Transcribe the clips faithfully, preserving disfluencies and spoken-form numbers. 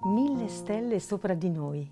Mille stelle sopra di noi.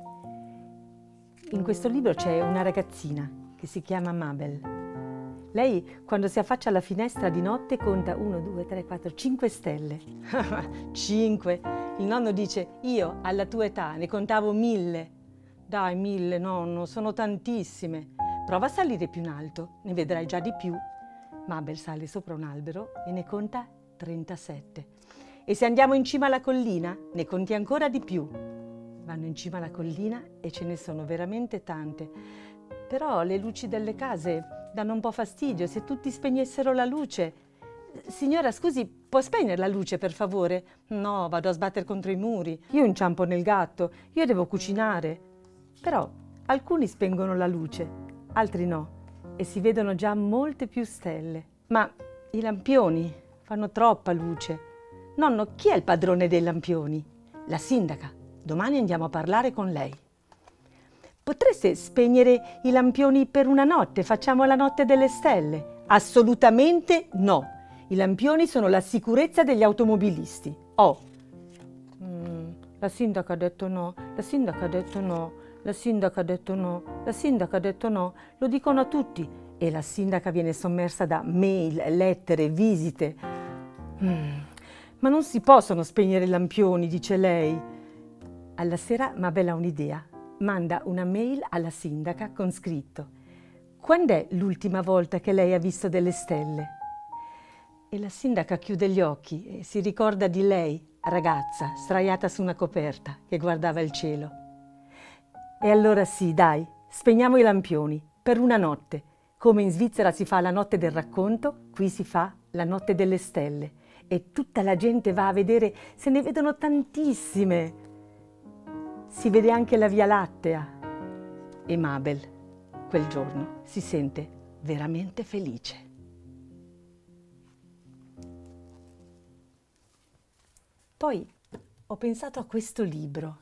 In questo libro c'è una ragazzina che si chiama Mabel. Lei, quando si affaccia alla finestra di notte, conta uno, due, tre, quattro, cinque stelle. Cinque! Il nonno dice: io alla tua età ne contavo mille. Dai, mille, nonno, sono tantissime. Prova a salire più in alto, ne vedrai già di più. Mabel sale sopra un albero e ne conta trentasette. E se andiamo in cima alla collina, ne conti ancora di più. Vanno in cima alla collina e ce ne sono veramente tante. Però le luci delle case danno un po' fastidio. Se tutti spegnessero la luce... Signora, scusi, può spegnere la luce, per favore? No, vado a sbattere contro i muri. Io inciampo nel gatto. Io devo cucinare. Però alcuni spengono la luce, altri no. E si vedono già molte più stelle. Ma i lampioni fanno troppa luce. Nonno, chi è il padrone dei lampioni? La sindaca. Domani andiamo a parlare con lei. Potreste spegnere i lampioni per una notte? Facciamo la notte delle stelle? Assolutamente no. I lampioni sono la sicurezza degli automobilisti. Oh. Mm, la sindaca ha detto no, la sindaca ha detto no, la sindaca ha detto no, la sindaca ha detto no. Lo dicono a tutti. E la sindaca viene sommersa da mail, lettere, visite. Mm. Ma non si possono spegnere i lampioni, dice lei. Alla sera Mabel ha un'idea. Manda una mail alla sindaca con scritto: quando è l'ultima volta che lei ha visto delle stelle? E la sindaca chiude gli occhi e si ricorda di lei, ragazza, sdraiata su una coperta, che guardava il cielo. E allora sì, dai, spegniamo i lampioni, per una notte. Come in Svizzera si fa la notte del racconto, qui si fa la notte delle stelle. E tutta la gente va a vedere, se ne vedono tantissime. Si vede anche la Via Lattea. E Mabel, quel giorno, si sente veramente felice. Poi ho pensato a questo libro,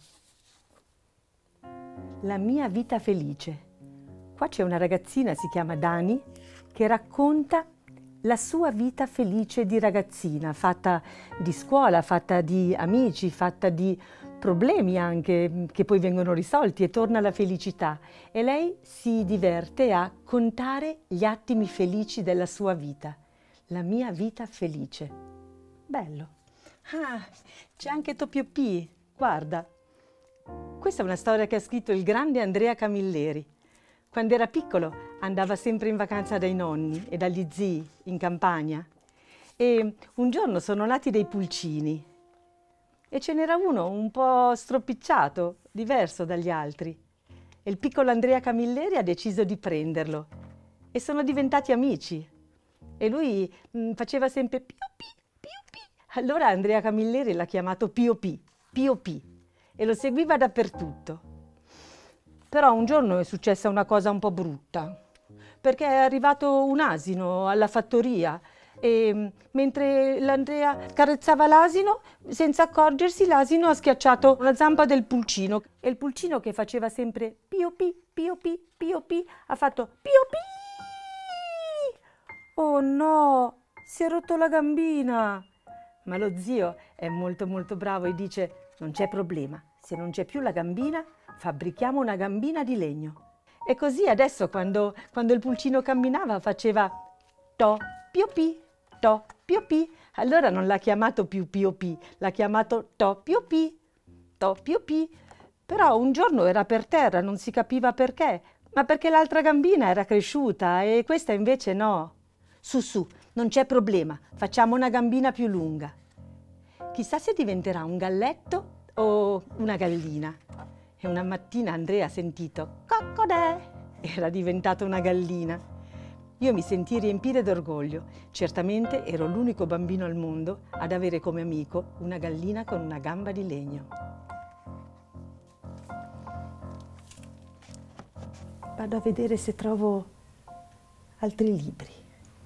La mia vita felice. Qua c'è una ragazzina, si chiama Dani, che racconta la sua vita felice di ragazzina, fatta di scuola, fatta di amici, fatta di problemi anche che poi vengono risolti e torna la felicità. E lei si diverte a contare gli attimi felici della sua vita. La mia vita felice. Bello. Ah, c'è anche Topio P, guarda. Questa è una storia che ha scritto il grande Andrea Camilleri. Quando era piccolo andava sempre in vacanza dai nonni e dagli zii in campagna e un giorno sono nati dei pulcini e ce n'era uno un po' stropicciato, diverso dagli altri. E il piccolo Andrea Camilleri ha deciso di prenderlo e sono diventati amici. E lui mh, faceva sempre Pio Pi, Pio Pi. Allora Andrea Camilleri l'ha chiamato Pio Pi, Pio Pi, e lo seguiva dappertutto. Però un giorno è successa una cosa un po' brutta, perché è arrivato un asino alla fattoria e mentre l'Andrea carezzava l'asino, senza accorgersi, l'asino ha schiacciato la zampa del pulcino e il pulcino, che faceva sempre Pio Pi, Pio Pi, Pio Pi, ha fatto Pio Pi! Oh no, si è rotto la gambina! Ma lo zio è molto molto bravo e dice: non c'è problema, se non c'è più la gambina, fabbrichiamo una gambina di legno. E così adesso quando, quando il pulcino camminava faceva to pio pi, to pio pi. Allora non l'ha chiamato più Pio Pi, l'ha chiamato to pio pi, to pio pi. Però un giorno era per terra, non si capiva perché, ma perché l'altra gambina era cresciuta e questa invece no. Su su, non c'è problema, facciamo una gambina più lunga. Chissà se diventerà un galletto o una gallina. E una mattina Andrea ha sentito coccodè, era diventata una gallina. Io mi sentii riempire d'orgoglio. Certamente ero l'unico bambino al mondo ad avere come amico una gallina con una gamba di legno. Vado a vedere se trovo altri libri.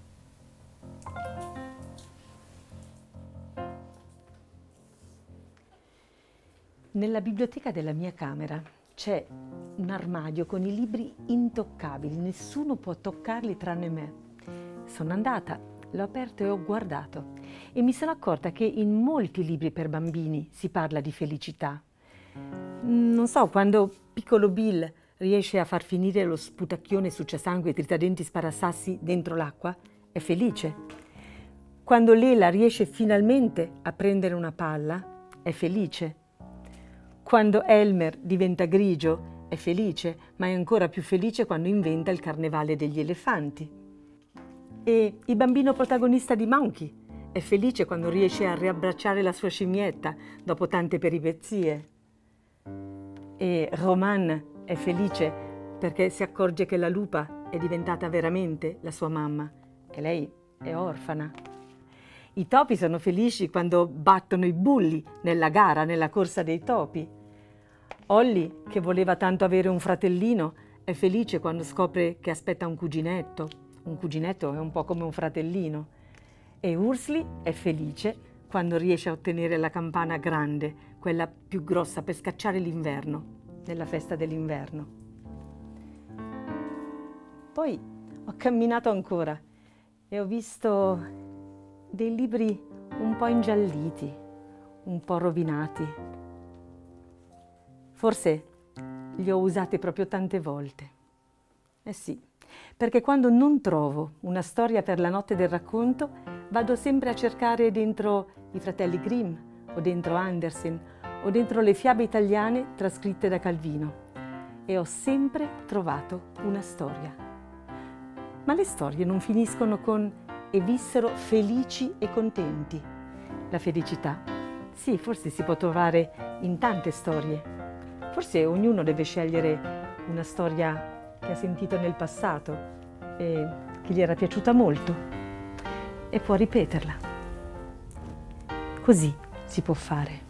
Nella biblioteca della mia camera c'è un armadio con i libri intoccabili, nessuno può toccarli tranne me. Sono andata l'ho aperto e ho guardato e mi sono accorta che in molti libri per bambini si parla di felicità. Non so, quando piccolo Bill riesce a far finire lo sputacchione succiasangue e tritadenti sparasassi dentro l'acqua, è felice. Quando Lela riesce finalmente a prendere una palla, è felice. Quando Elmer diventa grigio, è felice, ma è ancora più felice quando inventa il carnevale degli elefanti. E il bambino protagonista di Monkey è felice quando riesce a riabbracciare la sua scimmietta dopo tante peripezie. E Roman è felice perché si accorge che la lupa è diventata veramente la sua mamma e lei è orfana. I topi sono felici quando battono i bulli nella gara, nella corsa dei topi. Holly, che voleva tanto avere un fratellino, è felice quando scopre che aspetta un cuginetto. Un cuginetto è un po' come un fratellino. E Ursula è felice quando riesce a ottenere la campana grande, quella più grossa per scacciare l'inverno, nella festa dell'inverno. Poi ho camminato ancora e ho visto dei libri un po' ingialliti, un po' rovinati. Forse li ho usati proprio tante volte. Eh sì, perché quando non trovo una storia per la notte del racconto, vado sempre a cercare dentro i fratelli Grimm, o dentro Andersen, o dentro le fiabe italiane trascritte da Calvino. E ho sempre trovato una storia. Ma le storie non finiscono con "e vissero felici e contenti". La felicità, sì, forse si può trovare in tante storie. Forse ognuno deve scegliere una storia che ha sentito nel passato e che gli era piaciuta molto e può ripeterla. Così si può fare.